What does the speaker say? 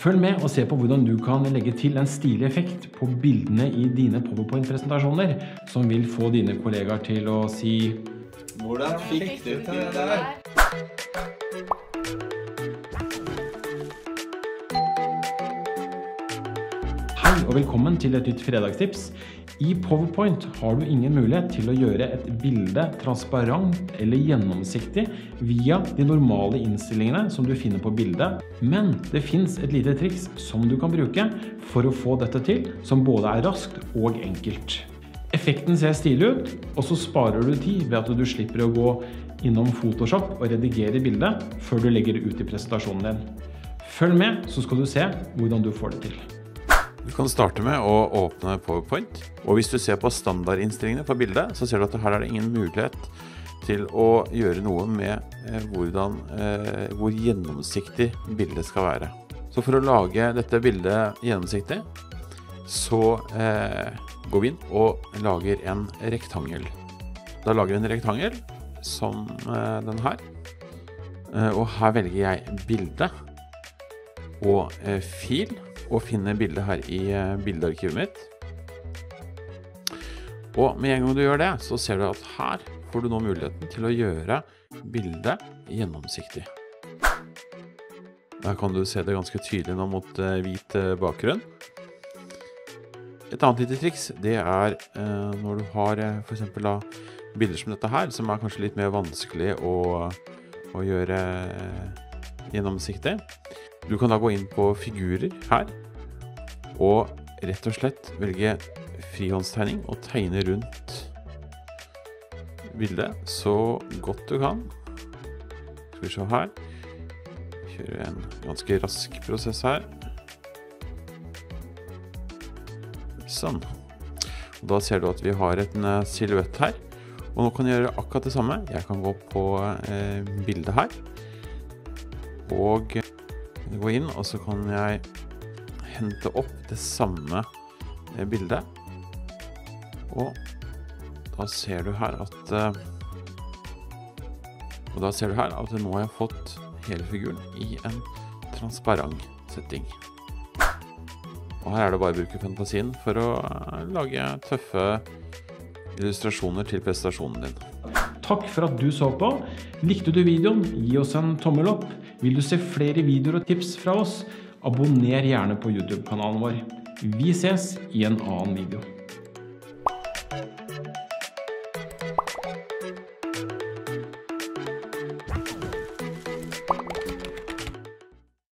Følg med og se på hvordan du kan legge til en stilig effekt på bildene i dine PowerPoint-presentasjoner, som vil få dine kollegaer til å si «Hvordan fikk du til det der?» Hei og velkommen til et nytt fredagstips. I PowerPoint har du ingen mulighet til å gjøre et bilde transparent eller gjennomsiktig via de normale innstillingene som du finner på bildet, men det finnes et lite triks som du kan bruke for å få dette til, som både er raskt og enkelt. Effekten ser stilig ut, og så sparer du tid ved at du slipper å gå innom Photoshop og redigere bildet før du legger det ut i presentasjonen din. Følg med, så skal du se hvordan du får det til. Du kan starte med å åpne PowerPoint, og hvis du ser på standardinnstillingene for bildet, så ser du at her er det ingen mulighet til å gjøre noe med hvor gjennomsiktig bildet skal være. Så for å lage dette bildet gjennomsiktig, så går vi inn og lager en rektangel. Da lager vi en rektangel som den her, og her velger jeg bilde og fil, og finner bildet her i bildearkivet mitt. Og med en gang du gjør det, så ser du at her får du nå muligheten til å gjøre bildet gjennomsiktig. Her kan du se det ganske tydelig nå mot hvit bakgrunn. Et annet lite triks, det er når du har for eksempel bilder som dette her, som er kanskje litt mer vanskelig å gjøre gjennomsiktig. Du kan da gå inn på figurer her, og rett og slett velge frihåndstegning og tegne rundt bildet så godt du kan. Skal vi se her. Kjøre en ganske rask prosess her. Sånn. Og da ser du at vi har en silhuett her. Og nå kan jeg gjøre akkurat det samme. Jeg kan gå på bildet her. Og gå inn, og så kan jeg hente opp det samme bildet. Og da ser du her at nå har jeg fått hele figuren i en transparent setting. Og her er det bare å bruke fantasien for å lage tøffe illustrasjoner til presentasjonen din. Takk for at du så på. Likte du videoen? Gi oss en tommel opp. Vil du se flere videoer og tips fra oss? Abonner gjerne på YouTube-kanalen vår. Vi ses i en annen video.